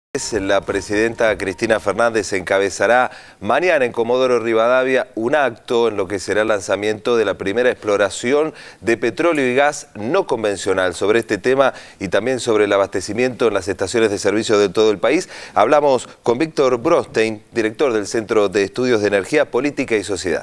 La presidenta Cristina Fernández encabezará mañana en Comodoro Rivadavia un acto en lo que será el lanzamiento de la primera exploración de petróleo y gas no convencional. Sobre este tema y también sobre el abastecimiento en las estaciones de servicio de todo el país, hablamos con Víctor Bronstein, director del Centro de Estudios de Energía, Política y Sociedad.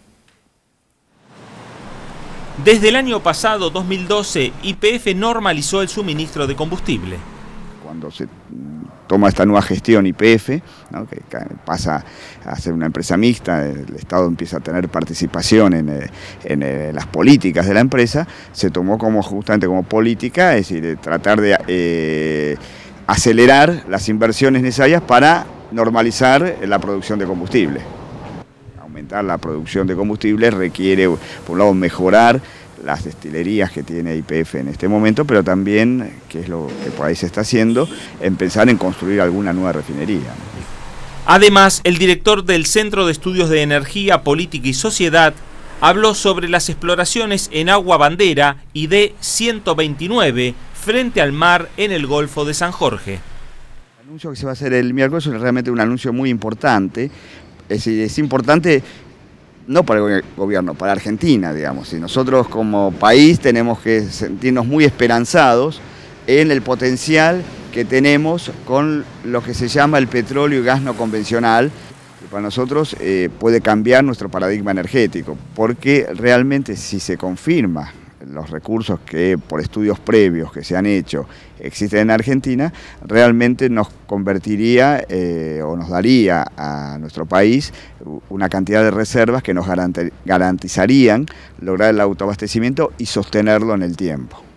Desde el año pasado, 2012, YPF normalizó el suministro de combustible. Cuando se toma esta nueva gestión YPF, ¿no?, que pasa a ser una empresa mixta, el Estado empieza a tener participación en las políticas de la empresa, se tomó justamente como política, es decir, tratar de acelerar las inversiones necesarias para normalizar la producción de combustible. Aumentar la producción de combustible requiere, por un lado, mejorar las destilerías que tiene YPF en este momento, pero también, que es lo que por ahí se está haciendo, pensar en construir alguna nueva refinería. Además, el director del Centro de Estudios de Energía, Política y Sociedad habló sobre las exploraciones en Agua Bandera y D-129 frente al mar en el Golfo de San Jorge. El anuncio que se va a hacer el miércoles es realmente un anuncio muy importante. Es importante no para el gobierno, para Argentina, digamos. Y nosotros como país tenemos que sentirnos muy esperanzados en el potencial que tenemos con lo que se llama el petróleo y gas no convencional, que para nosotros puede cambiar nuestro paradigma energético, porque realmente si se confirma los recursos que por estudios previos que se han hecho existen en Argentina, realmente nos convertiría o nos daría a nuestro país una cantidad de reservas que nos garantizarían lograr el autoabastecimiento y sostenerlo en el tiempo.